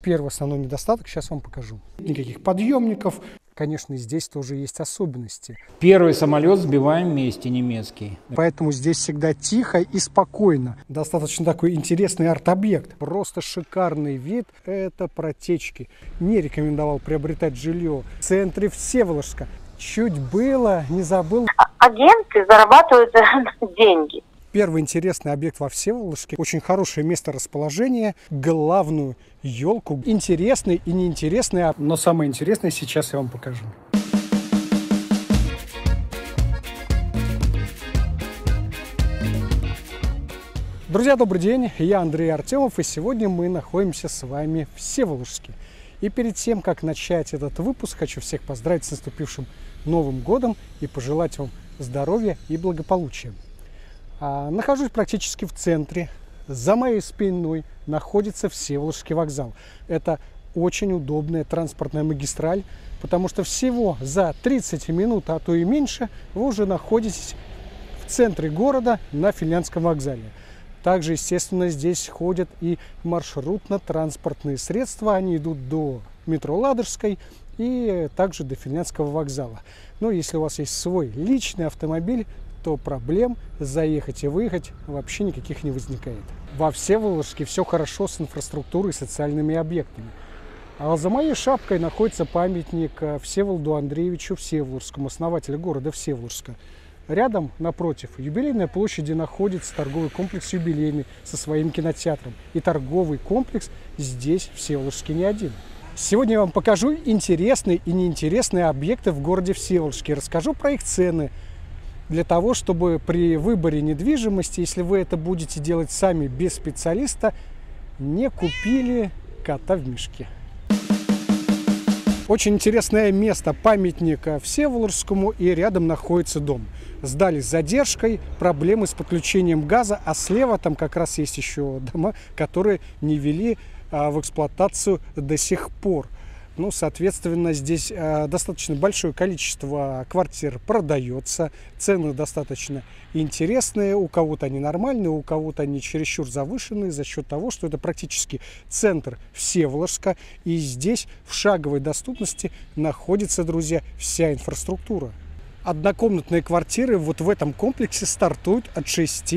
первый основной недостаток, сейчас вам покажу. Никаких подъемников. Конечно, здесь тоже есть особенности. Первый самолет сбиваем вместе, немецкий. Поэтому здесь всегда тихо и спокойно. Достаточно такой интересный арт-объект. Просто шикарный вид. Это протечки. Не рекомендовал приобретать жилье в центре Всеволожска. Чуть было, не забыл. Агенты зарабатывают деньги. Первый интересный объект во Всеволожске. Очень хорошее место расположения. Главную елку. Интересный и неинтересный. Но самое интересное сейчас я вам покажу. Друзья, добрый день. Я Андрей Артемов. И сегодня мы находимся с вами в Всеволожске. И перед тем, как начать этот выпуск, хочу всех поздравить с наступившим Новым годом и пожелать вам здоровья и благополучия. Нахожусь практически в центре. За моей спиной находится Всеволожский вокзал. Это очень удобная транспортная магистраль, потому что всего за 30 минут, а то и меньше, вы уже находитесь в центре города на Финляндском вокзале. Также, естественно, здесь ходят и маршрутно-транспортные средства. Они идут до метро Ладожской и также до Финляндского вокзала. Но если у вас есть свой личный автомобиль, то проблем заехать и выехать вообще никаких не возникает. Во Всеволожске все хорошо с инфраструктурой и социальными объектами. А за моей шапкой находится памятник Всеволоду Андреевичу Всеволожскому, основателю города Всеволожска. Рядом, напротив юбилейной площади, находится торговый комплекс «Юбилейный» со своим кинотеатром. И торговый комплекс здесь, в Всеволожске, не один. Сегодня я вам покажу интересные и неинтересные объекты в городе Всеволожске. Расскажу про их цены, для того, чтобы при выборе недвижимости, если вы это будете делать сами без специалиста, не купили кота в мешке. Очень интересное место, памятник Всеволожскому, и рядом находится дом. Сдали с задержкой, проблемы с подключением газа, а слева там как раз есть еще дома, которые не ввели в эксплуатацию до сих пор. Ну, соответственно, здесь достаточно большое количество квартир продается, цены достаточно интересные, у кого-то они нормальные, у кого-то они чересчур завышенные за счет того, что это практически центр Всеволожска, и здесь в шаговой доступности находится, друзья, вся инфраструктура. Однокомнатные квартиры вот в этом комплексе стартуют от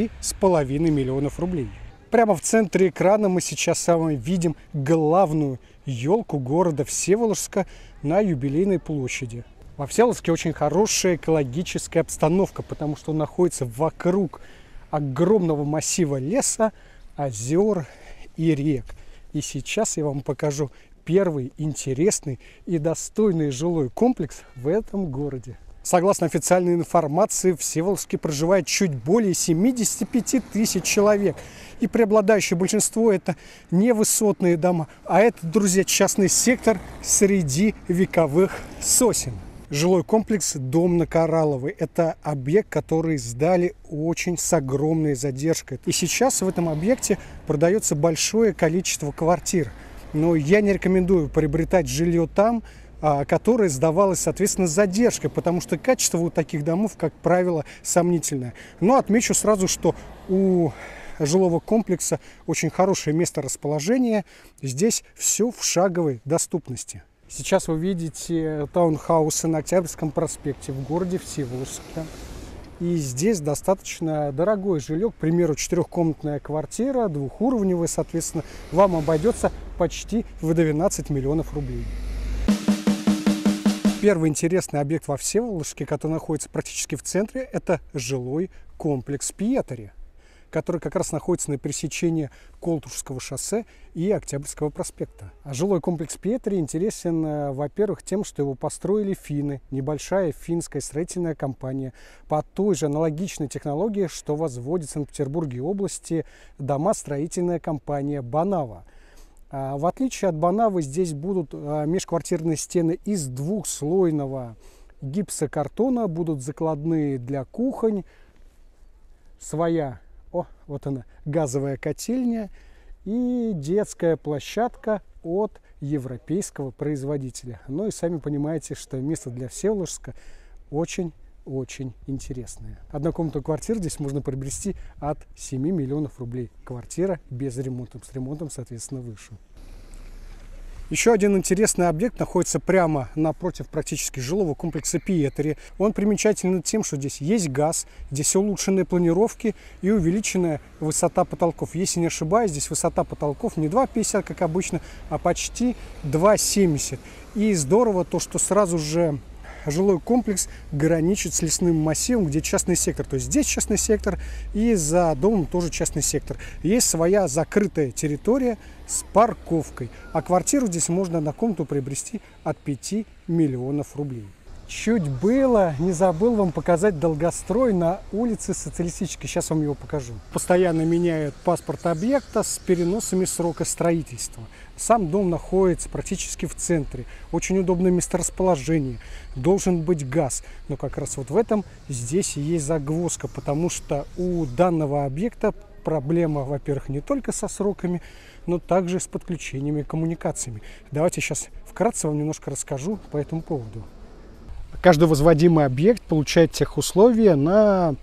6,5 миллионов рублей. Прямо в центре экрана мы сейчас с вами видим главную елку города Всеволожска на Юбилейной площади. Во Всеволожске очень хорошая экологическая обстановка, потому что он находится вокруг огромного массива леса, озер и рек. И сейчас я вам покажу первый интересный и достойный жилой комплекс в этом городе. Согласно официальной информации, в Всеволожске проживает чуть более 75 тысяч человек. И преобладающее большинство это не высотные дома, а это, друзья, частный сектор среди вековых сосен. Жилой комплекс «Дом на Коралловой» – это объект, который сдали очень с огромной задержкой. И сейчас в этом объекте продается большое количество квартир. Но я не рекомендую приобретать жилье там, которая сдавалась, соответственно, с задержкой, потому что качество у таких домов, как правило, сомнительное. Но отмечу сразу, что у жилого комплекса очень хорошее место расположения. Здесь все в шаговой доступности. Сейчас вы видите таунхаусы на Октябрьском проспекте в городе Всеволожске. И здесь достаточно дорогое жилье, к примеру, 4-комнатная квартира, двухуровневая, соответственно, вам обойдется почти в 12 миллионов рублей. Первый интересный объект во Всеволожске, который находится практически в центре, это жилой комплекс «Пьетари», который как раз находится на пересечении Колтушского шоссе и Октябрьского проспекта. А жилой комплекс «Пьетари» интересен, во-первых, тем, что его построили финны, небольшая финская строительная компания, по той же аналогичной технологии, что возводит в Санкт-Петербурге области дома-строительная компания «Банава». В отличие от Банавы, здесь будут межквартирные стены из двухслойного гипсокартона, будут закладные для кухонь, своя, вот она, газовая котельня и детская площадка от европейского производителя. Ну и сами понимаете, что место для Всеволожска очень интересные. Однокомнатную квартиру здесь можно приобрести от 7 миллионов рублей. Квартира без ремонта. С ремонтом, соответственно, выше. Еще один интересный объект находится прямо напротив практически жилого комплекса Пиетри. Он примечателен тем, что здесь есть газ, здесь улучшенные планировки и увеличенная высота потолков. Если не ошибаюсь, здесь высота потолков не 2,50, как обычно, а почти 2,70. И здорово то, что сразу же жилой комплекс граничит с лесным массивом, где частный сектор. То есть здесь частный сектор и за домом тоже частный сектор. Есть своя закрытая территория с парковкой. А квартиру здесь можно на комнату приобрести от 5 миллионов рублей. Чуть было, не забыл вам показать долгострой на улице Социалистической. Сейчас вам его покажу. Постоянно меняют паспорт объекта с переносами срока строительства. Сам дом находится практически в центре. Очень удобное месторасположение. Должен быть газ. Но как раз вот в этом здесь и есть загвоздка. Потому что у данного объекта проблема, во-первых, не только со сроками, но также с подключениями и коммуникациями. Давайте сейчас вкратце вам немножко расскажу по этому поводу. Каждый возводимый объект получает техусловия на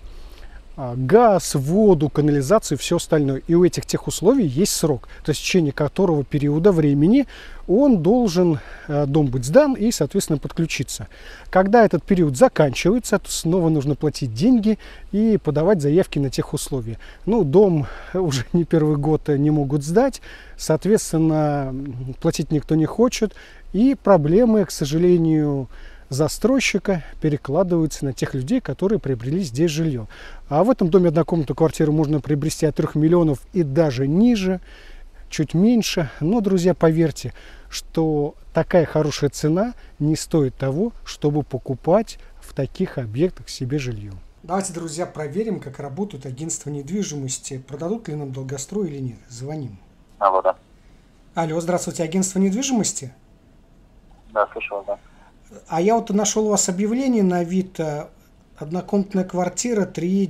газ, воду, канализацию и все остальное. И у этих техусловий есть срок, то есть в течение которого периода времени он должен, дом быть сдан и, соответственно, подключиться. Когда этот период заканчивается, то снова нужно платить деньги и подавать заявки на техусловия. Ну, дом уже не первый год не могут сдать, соответственно, платить никто не хочет. И проблемы, к сожалению, застройщика перекладываются на тех людей, которые приобрели здесь жилье. А в этом доме однокомнатную квартиру можно приобрести от 3 миллионов и даже ниже, чуть меньше. Но, друзья, поверьте, что такая хорошая цена не стоит того, чтобы покупать в таких объектах себе жилье. Давайте, друзья, проверим, как работают агентства недвижимости. Продадут ли нам долгострой или нет. Звоним. Алло, да. Алло, здравствуйте, агентство недвижимости? Да, слышал, да. А я вот нашел у вас объявление на Авито. Однокомнатная квартира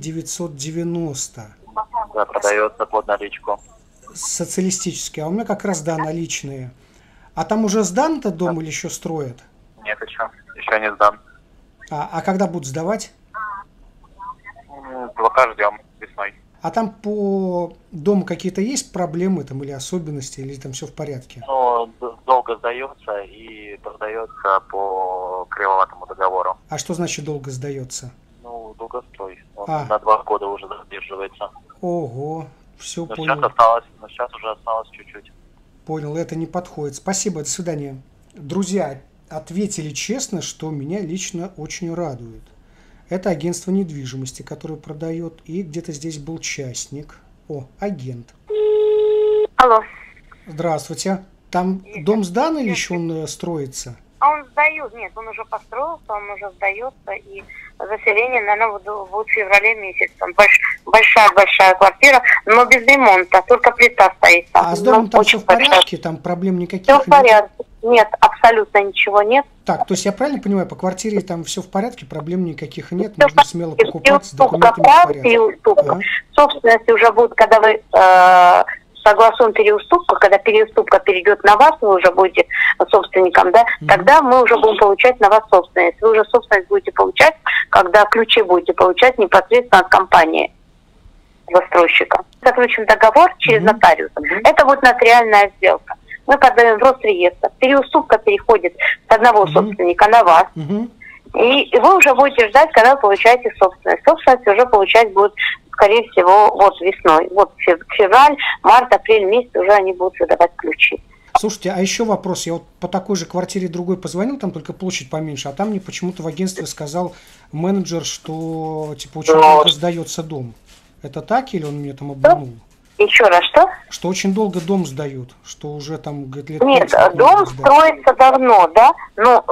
3 990. Да, продается под наличку. Социалистический. А у меня как раз, да, наличные. А там уже сдан этот дом или еще строят? Нет, еще не сдан. А когда будут сдавать? Пока ждем весной. А там по дому какие-то есть проблемы там или особенности, или там все в порядке? Ну, долго сдается и продается по кривоватому договору. А что значит долго сдается? Ну, долгострой. Он А. на 2 года уже задерживается. Ого, все Но понял. сейчас уже осталось чуть-чуть. Понял, это не подходит. Спасибо, до свидания. Друзья, ответили честно, что меня лично очень радует. Это агентство недвижимости, которое продает. И где-то здесь был частник. О, агент. Алло. Здравствуйте. Там дом сдан или еще он строится? А он сдает, нет, он уже построился, он уже сдается, и заселение, наверное, будет в феврале месяце. Большая квартира, но без ремонта, только плита стоит. А с домом там все в порядке? Там проблем никаких Все нет? в порядке. Нет, абсолютно ничего нет. Так, то есть я правильно понимаю, по квартире там все в порядке, проблем никаких нет, Всё можно смело покупать с документами в порядке. Переуступка. Ага. Собственность уже будет, когда вы согласуем переуступку, когда переуступка перейдет на вас, вы уже будете собственником, да, тогда мы уже будем получать на вас собственность. Вы уже собственность будете получать, когда ключи будете получать непосредственно от компании застройщика. Заключим договор через нотариуса. Это будет нотариальная сделка. Мы подаем в Росреестр. Переуступка переходит с одного собственника на вас. И вы уже будете ждать, когда вы получаете собственность. Собственность уже получать будет, скорее всего, вот весной. Вот февраль, март, апрель месяц уже они будут выдавать ключи. Слушайте, а еще вопрос. Я вот по такой же квартире другой позвонил, там только площадь поменьше, а там мне почему-то в агентстве сказал менеджер, что типа очень долго сдается дом. Это так или он меня там обманул? Еще раз, что? Что очень долго дом сдают, что уже там говорит, лет Нет, 30 дом строится давно, да, но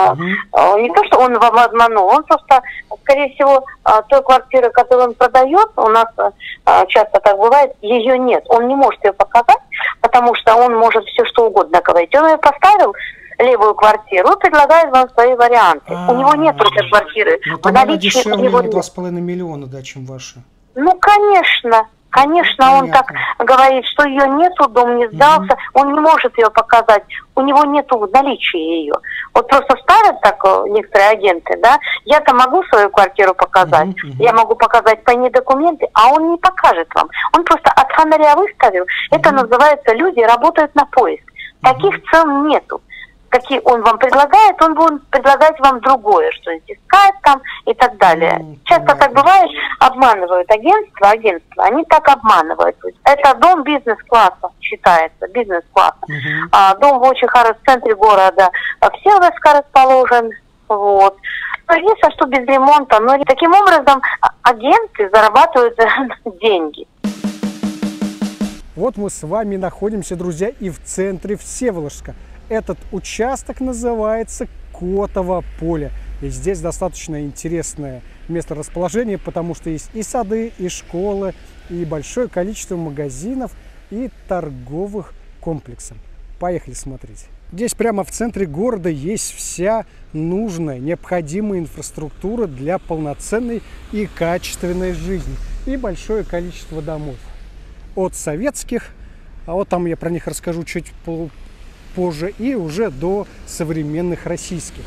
не то, что он вам обманул, он просто, скорее всего, той квартиры, которую он продает, у нас часто так бывает, ее нет, он не может ее показать, потому что он может все что угодно говорить. Он ее поставил, левую квартиру, и предлагает вам свои варианты. У него нет этой квартиры. Ну, там она дешевле на 2,5 миллиона, да, чем ваша. Ну, конечно. Конечно, он так говорит, что ее нету, дом не сдался, он не может ее показать, у него нету в наличии ее. Вот просто ставят так некоторые агенты, да, я-то могу свою квартиру показать, я могу показать по ней документы, а он не покажет вам. Он просто от фонаря выставил, это называется, люди работают на поиск. Таких цен нету. Какие он вам предлагает, он будет предлагать вам другое, что искать там и так далее. Часто так бывает, обманывают агентства, они так обманывают. Это дом бизнес-класса считается, бизнес-класса. Дом в очень хорошем центре города, в Северске расположен, вот. Но единственное, что без ремонта, но таким образом агенты зарабатывают деньги. Вот мы с вами находимся, друзья, и в центре Всеволожска. Этот участок называется Котово поле. И здесь достаточно интересное место расположения, потому что есть и сады, и школы, и большое количество магазинов и торговых комплексов. Поехали смотреть. Здесь прямо в центре города есть вся нужная, необходимая инфраструктура для полноценной и качественной жизни. И большое количество домов. От советских, а вот там я про них расскажу чуть позже, и уже до современных российских.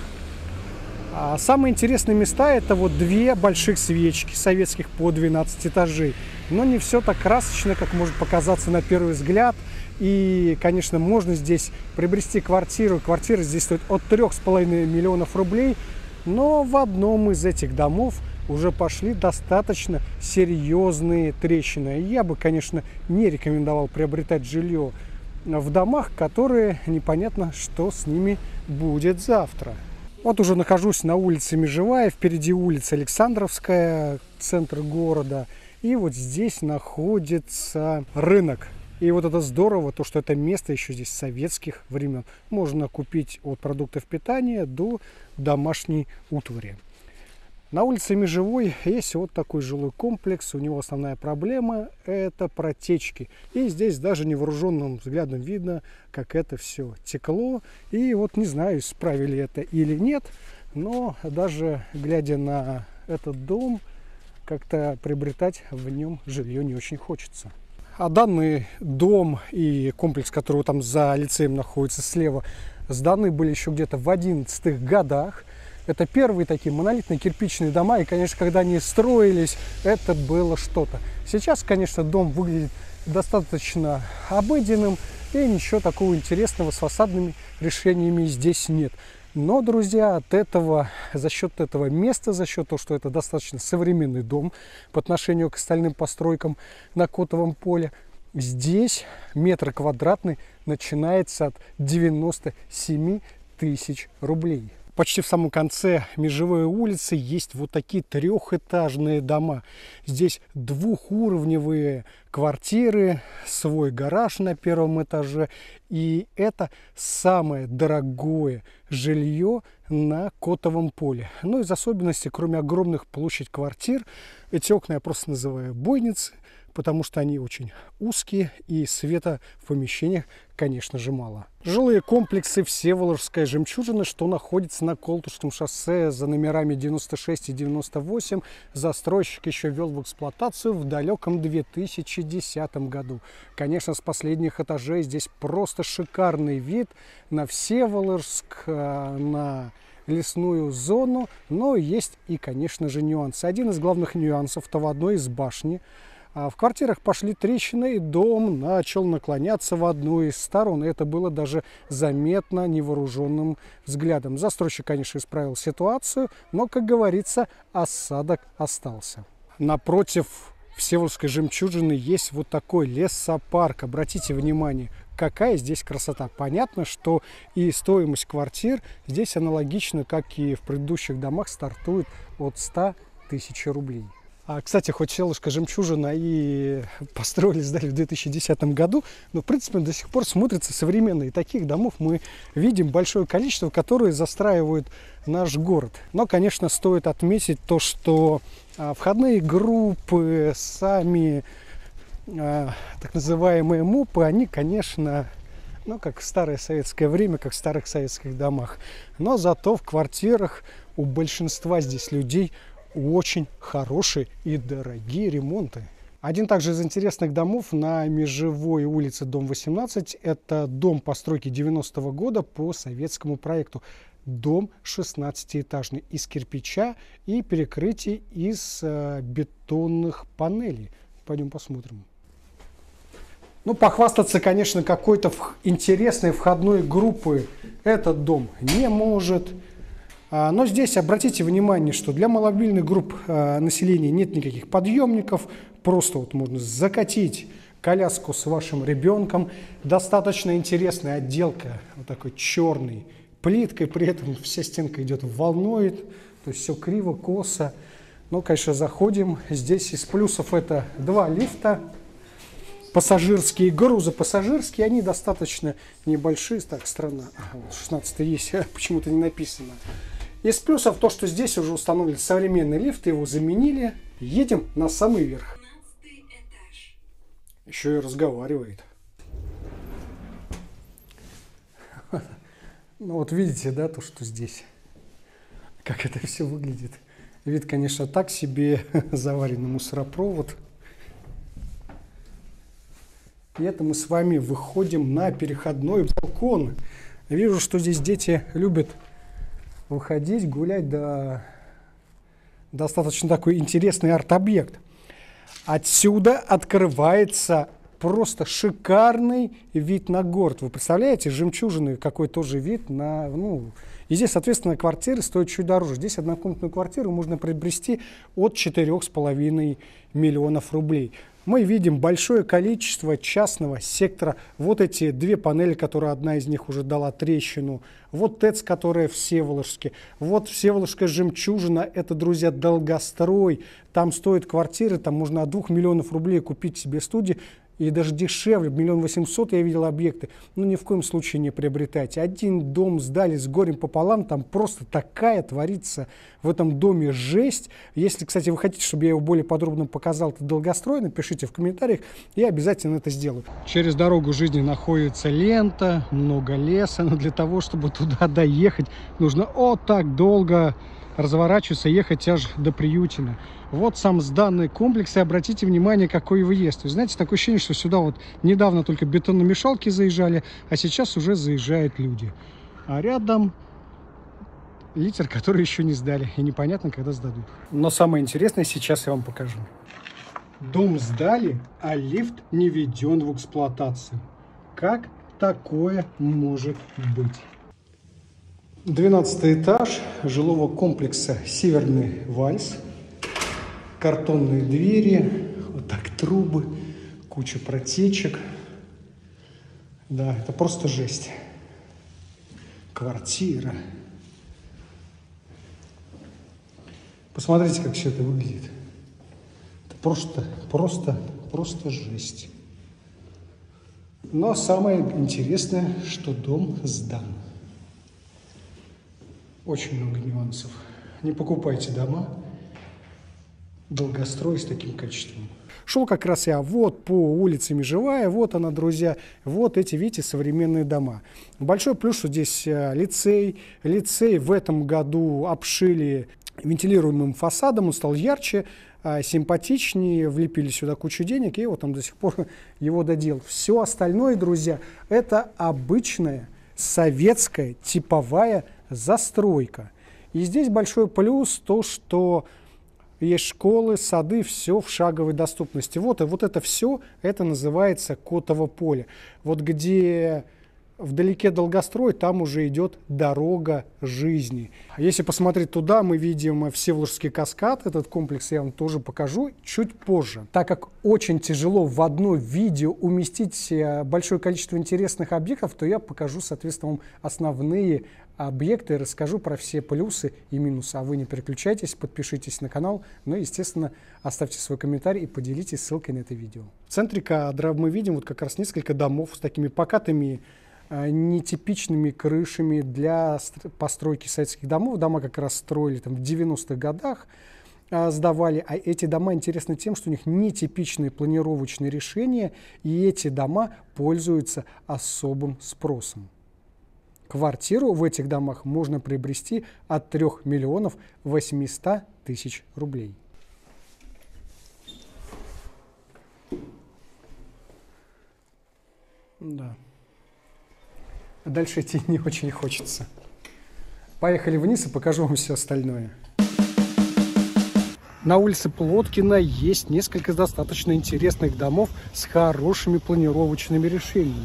А самые интересные места — это вот две больших свечки советских по 12 этажей. Но не все так красочно, как может показаться на первый взгляд. И, конечно, можно здесь приобрести квартиру. Квартира здесь стоит от 3,5 миллионов рублей. Но в одном из этих домов уже пошли достаточно серьезные трещины. Я бы, конечно, не рекомендовал приобретать жилье в домах, которые непонятно, что с ними будет завтра. Вот уже нахожусь на улице Межевая, впереди улица Александровская, центр города. И вот здесь находится рынок. И вот это здорово, то, что это место еще здесь советских времен. Можно купить от продуктов питания до домашней утвари. На улице Межевой есть вот такой жилой комплекс. У него основная проблема — это протечки. И здесь даже невооруженным взглядом видно, как это все текло. И вот не знаю, исправили это или нет, но даже глядя на этот дом, как-то приобретать в нем жилье не очень хочется. А данный дом и комплекс, который вот там за лицеем находится слева, сданы были еще где-то в 11-х годах. Это первые такие монолитные кирпичные дома, и, конечно, когда они строились, это было что-то. Сейчас, конечно, дом выглядит достаточно обыденным, и ничего такого интересного с фасадными решениями здесь нет. Но, друзья, от этого, за счет этого места, за счет того, что это достаточно современный дом по отношению к остальным постройкам на Котовом поле, здесь метр квадратный начинается от 97 тысяч рублей. Почти в самом конце Межевой улицы есть вот такие трехэтажные дома. Здесь двухуровневые квартиры, свой гараж на первом этаже. И это самое дорогое жилье на Котовом поле. Но из особенностей, кроме огромных площадь квартир, эти окна я просто называю бойницы, потому что они очень узкие и света в помещениях, конечно же, мало. Жилые комплексы Всеволожская жемчужина, что находится на Колтушском шоссе за номерами 96 и 98. Застройщик еще ввел в эксплуатацию в далеком 2010 году. Конечно, с последних этажей здесь просто шикарный вид на Всеволожск, на лесную зону, но есть и, конечно же, нюансы. Один из главных нюансов — то в одной из башни в квартирах пошли трещины, и дом начал наклоняться в одну из сторон. И это было даже заметно невооруженным взглядом. Застройщик, конечно, исправил ситуацию, но, как говорится, осадок остался. Напротив Всеволожской жемчужины есть вот такой лесопарк. Обратите внимание, какая здесь красота. Понятно, что и стоимость квартир здесь аналогично, как и в предыдущих домах, стартует от 100 тысяч рублей. Кстати, хоть Всеволожская жемчужина и построили, сдали в 2010 году, но, в принципе, до сих пор смотрится современно. И таких домов мы видим большое количество, которые застраивают наш город. Но, конечно, стоит отметить то, что входные группы, сами так называемые МУПы, они, конечно, как в старое советское время, как в старых советских домах. Но зато в квартирах у большинства здесь людей очень хорошие и дорогие ремонты. Один также из интересных домов на Межевой улице, дом 18, это дом постройки 90-го года по советскому проекту. Дом 16-этажный из кирпича и перекрытий из бетонных панелей. Пойдем посмотрим. Ну, похвастаться, конечно, какой-то интересной входной группы этот дом не может. Но здесь обратите внимание, что для маломобильных групп населения нет никаких подъемников. Просто вот можно закатить коляску с вашим ребенком. Достаточно интересная отделка, вот такой черной плиткой. При этом вся стенка идет волной, то есть все криво, косо. Ну, конечно, заходим. Здесь из плюсов это 2 лифта. Пассажирские, грузопассажирские, они достаточно небольшие. Так, странно, вот 16 есть, почему-то не написано. Из плюсов то, что здесь уже установлен современный лифт, его заменили. Едем на самый верх. Еще и разговаривает. Ну вот видите, да, то, что здесь. Как это все выглядит. Вид, конечно, так себе, заваренный мусоропровод. И это мы с вами выходим на переходной балкон. Вижу, что здесь дети любят выходить, гулять, да, достаточно такой интересный арт-объект. Отсюда открывается просто шикарный вид на город. Вы представляете, жемчужины, какой тоже вид на... Ну, и здесь, соответственно, квартиры стоят чуть дороже. Здесь однокомнатную квартиру можно приобрести от 4,5 миллионов рублей. Мы видим большое количество частного сектора. Вот эти 2 панели, которые одна из них уже дала трещину. Вот ТЭЦ, которая в Всеволожске. Вот Всеволожская жемчужина. Это, друзья, долгострой. Там стоят квартиры, там можно от 2 миллионов рублей купить себе студию. И даже дешевле, 1 800 000 я видел объекты. Но ни в коем случае не приобретайте. Один дом сдали с горем пополам, там просто такая творится в этом доме жесть. Если, кстати, вы хотите, чтобы я его более подробно показал, это долгострой, напишите в комментариях, я обязательно это сделаю. Через дорогу жизни находится лента, много леса, но для того, чтобы туда доехать, нужно вот так долго разворачиваться, ехать аж до Приютина. Вот сам сданный комплекс, и обратите внимание, какой въезд. Вы знаете, такое ощущение, что сюда вот недавно только бетономешалки заезжали, а сейчас уже заезжают люди. А рядом литер, который еще не сдали, и непонятно, когда сдадут. Но самое интересное сейчас я вам покажу. Дом сдали, а лифт не введен в эксплуатацию. Как такое может быть? 12 этаж жилого комплекса «Северный вальс». Картонные двери, вот так трубы, куча протечек. Да, это просто жесть. Квартира. Посмотрите, как все это выглядит. Это просто жесть. Но самое интересное, что дом сдан. Очень много нюансов. Не покупайте дома. Долгострой с таким качеством. Шел как раз я вот по улице Межевая, вот она, друзья, вот эти, видите, современные дома. Большой плюс, что здесь лицей. Лицей в этом году обшили вентилируемым фасадом, он стал ярче, симпатичнее, влепили сюда кучу денег, и вот он до сих пор его доделал. Все остальное, друзья, это обычная советская типовая застройка. И здесь большой плюс то, что есть школы, сады, все в шаговой доступности. Вот это все, это называется Котово поле. Вот где вдалеке долгострой, там уже идет дорога жизни. Если посмотреть туда, мы видим Всеволожский каскад. Этот комплекс я вам тоже покажу чуть позже. Так как очень тяжело в одно видео уместить большое количество интересных объектов, то я покажу, соответственно, вам основные объекты, расскажу про все плюсы и минусы. А вы не переключайтесь, подпишитесь на канал, ну и, естественно, оставьте свой комментарий и поделитесь ссылкой на это видео. В центре кадра мы видим вот как раз несколько домов с такими покатыми, нетипичными крышами для постройки советских домов. Дома как раз строили там в 90-х годах, сдавали. А эти дома интересны тем, что у них нетипичные планировочные решения, и эти дома пользуются особым спросом. Квартиру в этих домах можно приобрести от 3 миллионов 800 000 рублей. Да. Дальше идти не очень хочется. Поехали вниз и покажу вам все остальное. На улице Плоткина есть несколько достаточно интересных домов с хорошими планировочными решениями.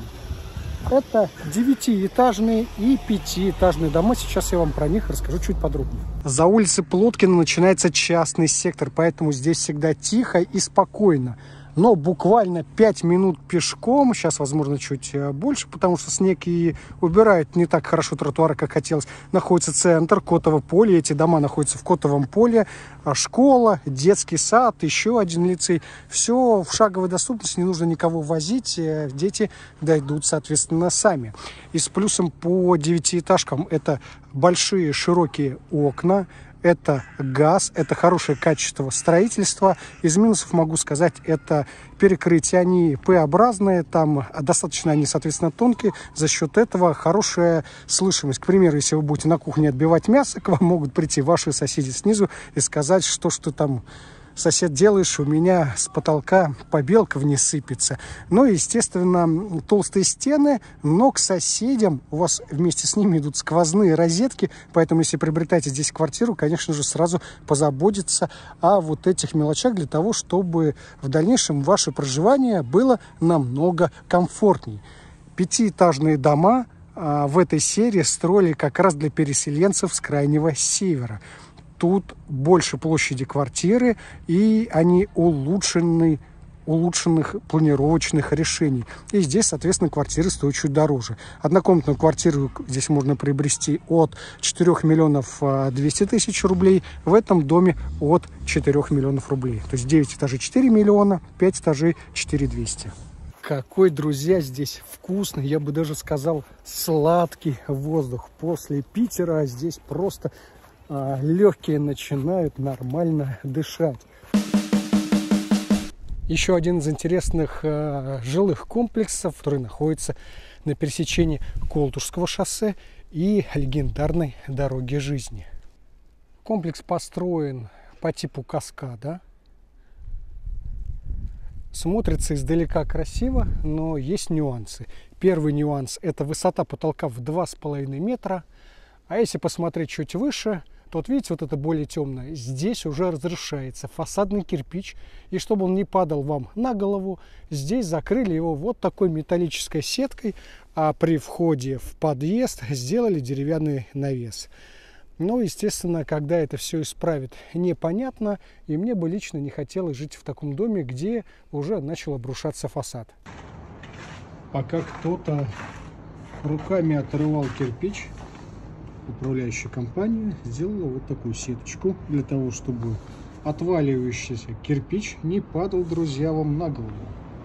Это 9-этажные и 5-этажные дома. Сейчас я вам про них расскажу чуть подробнее. За улицей Плоткина начинается частный сектор, поэтому здесь всегда тихо и спокойно. Но буквально 5 минут пешком, сейчас, возможно, чуть больше, потому что снег и убирает не так хорошо тротуары, как хотелось, находится центр, Котово поле. Эти дома находятся в Котовом поле. Школа, детский сад, еще один лицей. Все в шаговой доступности, не нужно никого возить. Дети дойдут, соответственно, сами. И с плюсом по 9-этажкам это большие широкие окна. Это газ, это хорошее качество строительства. Из минусов могу сказать, это перекрытия. Они П-образные, там достаточно они, соответственно, тонкие. За счет этого хорошая слышимость. К примеру, если вы будете на кухне отбивать мясо, к вам могут прийти ваши соседи снизу и сказать, что там, сосед, делаешь, у меня с потолка побелка вниз сыпется. Ну и, естественно, толстые стены, но к соседям у вас вместе с ними идут сквозные розетки, поэтому, если приобретаете здесь квартиру, конечно же, сразу позаботиться о вот этих мелочах для того, чтобы в дальнейшем ваше проживание было намного комфортней. 5-этажные дома в этой серии строили как раз для переселенцев с Крайнего Севера. Тут больше площади квартиры, и они улучшенных планировочных решений. И здесь, соответственно, квартиры стоят чуть дороже. Однокомнатную квартиру здесь можно приобрести от 4 миллионов 200 тысяч рублей, в этом доме от 4 миллионов рублей. То есть 9 этажей 4 миллиона, 5 этажей 4 200. Какой, друзья, здесь вкусный, я бы даже сказал, сладкий воздух. После Питера здесь просто легкие начинают нормально дышать. Еще один из интересных жилых комплексов, который находится на пересечении Колтушского шоссе и легендарной дороги жизни. Комплекс построен по типу каскада. Смотрится издалека красиво, но есть нюансы. Первый нюанс – это высота потолка в 2,5 метра. А если посмотреть чуть выше, то вот видите, вот это более темное, здесь уже разрушается фасадный кирпич. И чтобы он не падал вам на голову, здесь закрыли его вот такой металлической сеткой, а при входе в подъезд сделали деревянный навес. Но, естественно, когда это все исправит, непонятно. И мне бы лично не хотелось жить в таком доме, где уже начал обрушаться фасад. Пока кто-то руками отрывал кирпич, управляющая компания сделала вот такую сеточку для того, чтобы отваливающийся кирпич не падал, друзья, вам на голову.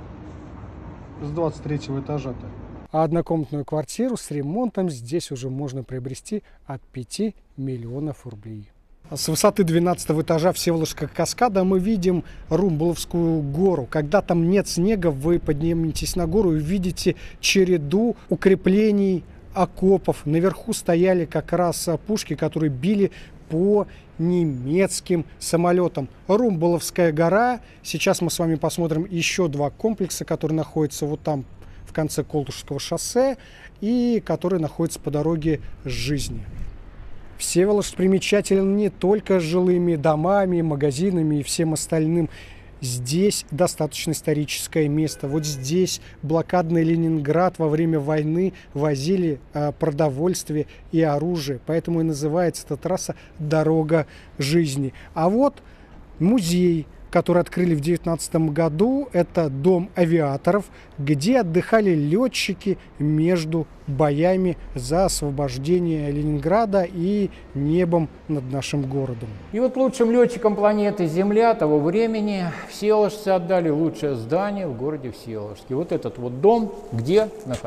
С 23-го этажа-то. А однокомнатную квартиру с ремонтом здесь уже можно приобрести от 5 миллионов рублей. С высоты 12-го этажа Всеволожского каскада мы видим Румболовскую гору. Когда там нет снега, вы подниметесь на гору и увидите череду укреплений, окопов. Наверху стояли как раз пушки, которые били по немецким самолетам. Румболовская гора. Сейчас мы с вами посмотрим еще два комплекса, которые находятся вот там в конце Колтушского шоссе и которые находятся по дороге жизни. Всеволожск примечателен не только жилыми домами, магазинами и всем остальным. Здесь достаточно историческое место. Вот здесь блокадный Ленинград во время войны возили продовольствие и оружие. Поэтому и называется эта трасса «Дорога жизни». А вот музей, который открыли в 2019 году, это дом авиаторов, где отдыхали летчики между боями за освобождение Ленинграда и небом над нашим городом. И вот лучшим летчикам планеты Земля того времени всеволожцы отдали лучшее здание в городе Всеволожске. Вот этот вот дом, где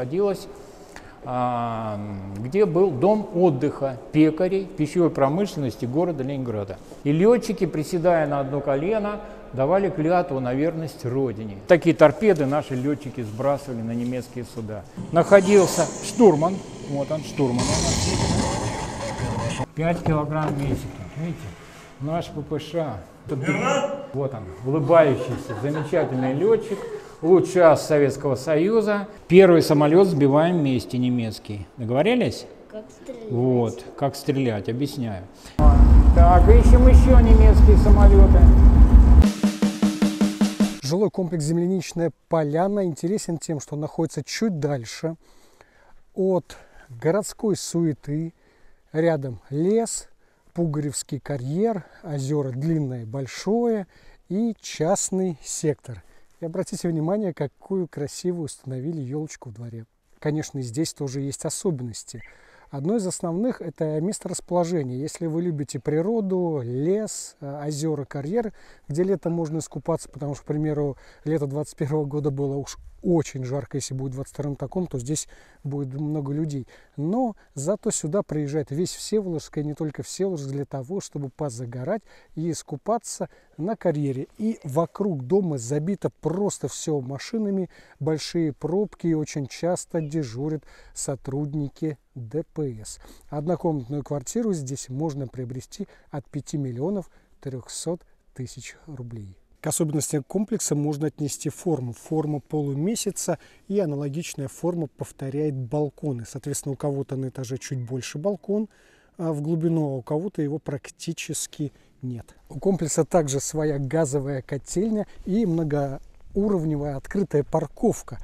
был дом отдыха пекарей пищевой промышленности города Ленинграда. И летчики, приседая на одно колено, давали клятву на верность Родине. Такие торпеды наши летчики сбрасывали на немецкие суда. Находился штурман, вот он, штурман у нас. 5 килограмм в месяц, видите, наш ППШ. Вот он, улыбающийся, замечательный летчик. Лучший ас Советского Союза. Первый самолет сбиваем вместе немецкий. Договорились? Как стрелять? Вот, как стрелять, объясняю. Так, ищем еще немецкие самолеты. Жилой комплекс «Земляничная поляна» интересен тем, что он находится чуть дальше от городской суеты. Рядом лес, Пугаревский карьер, озеро Длинное, Большое и частный сектор. И обратите внимание, какую красивую установили елочку в дворе. Конечно, и здесь тоже есть особенности. Одно из основных – это месторасположение. Если вы любите природу, лес, озера, карьеры, где летом можно искупаться, потому что, к примеру, лето 2021 года было уж очень жарко, если будет в 2022 таком, то здесь будет много людей. Но зато сюда приезжает весь Всеволожск, и не только Всеволожск, для того, чтобы позагорать и искупаться на карьере. И вокруг дома забито просто все машинами, большие пробки, и очень часто дежурят сотрудники ДПС. Однокомнатную квартиру здесь можно приобрести от 5 миллионов 300 тысяч рублей. К особенностям комплекса можно отнести форму. Форма полумесяца и аналогичная форма повторяет балконы. Соответственно, у кого-то на этаже чуть больше балкон в глубину, а у кого-то его практически нет. У комплекса также своя газовая котельня и многоуровневая открытая парковка.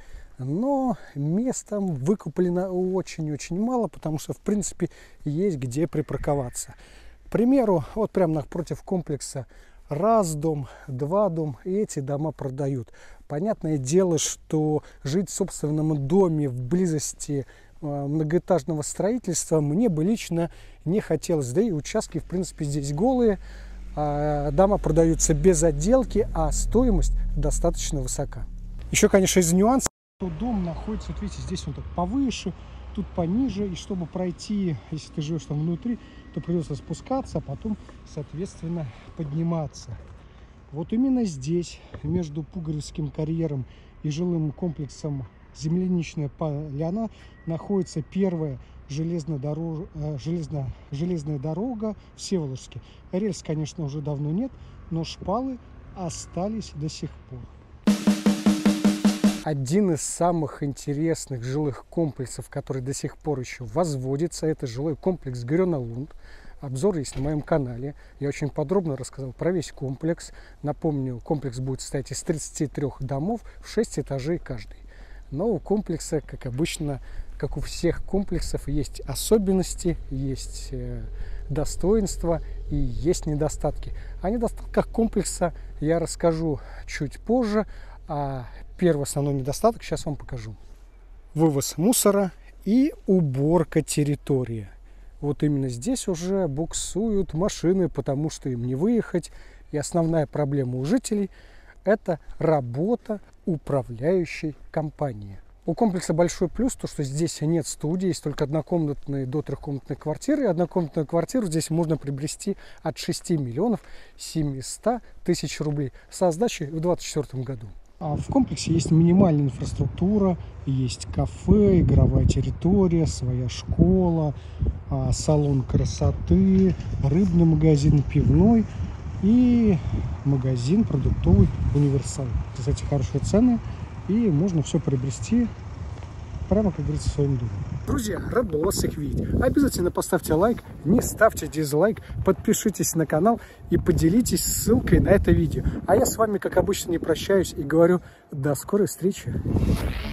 Но местом выкуплено очень-очень мало, потому что, в принципе, есть где припарковаться. К примеру, вот прямо напротив комплекса раз дом, два дом, и эти дома продают. Понятное дело, что жить в собственном доме в близости многоэтажного строительства мне бы лично не хотелось. Да и участки, в принципе, здесь голые, дома продаются без отделки, а стоимость достаточно высока. Еще, конечно, из нюансов, что дом находится, вот видите, здесь он так повыше, тут пониже, и чтобы пройти, если ты живешь там внутри, то придется спускаться, а потом, соответственно, подниматься. Вот именно здесь, между Пугаревским карьером и жилым комплексом «Земляничная поляна», находится первая железная дорога в Всеволожске. Рельс, конечно, уже давно нет, но шпалы остались до сих пор. Один из самых интересных жилых комплексов, который до сих пор еще возводится, это жилой комплекс Грёна Лунд. Обзор есть на моем канале. Я очень подробно рассказал про весь комплекс. Напомню, комплекс будет состоять из 33 домов в 6 этажей каждый. Но у комплекса, как обычно, как у всех комплексов, есть особенности, есть достоинства и есть недостатки. О недостатках комплекса я расскажу чуть позже. А первый основной недостаток сейчас вам покажу. Вывоз мусора и уборка территории. Вот именно здесь уже буксуют машины, потому что им не выехать. И основная проблема у жителей – это работа управляющей компании. У комплекса большой плюс, то что здесь нет студии, есть только однокомнатные до трехкомнатные квартиры. И однокомнатную квартиру здесь можно приобрести от 6 миллионов 700 тысяч рублей со сдачей в 2024 году. В комплексе есть минимальная инфраструктура, есть кафе, игровая территория, своя школа, салон красоты, рыбный магазин, пивной и магазин продуктовый «Универсал». Кстати, хорошие цены, и можно все приобрести прямо, как говорится, в своем доме. Друзья, рад был вас всех видеть. Обязательно поставьте лайк, не ставьте дизлайк, подпишитесь на канал и поделитесь ссылкой на это видео. А я с вами, как обычно, не прощаюсь и говорю до скорой встречи.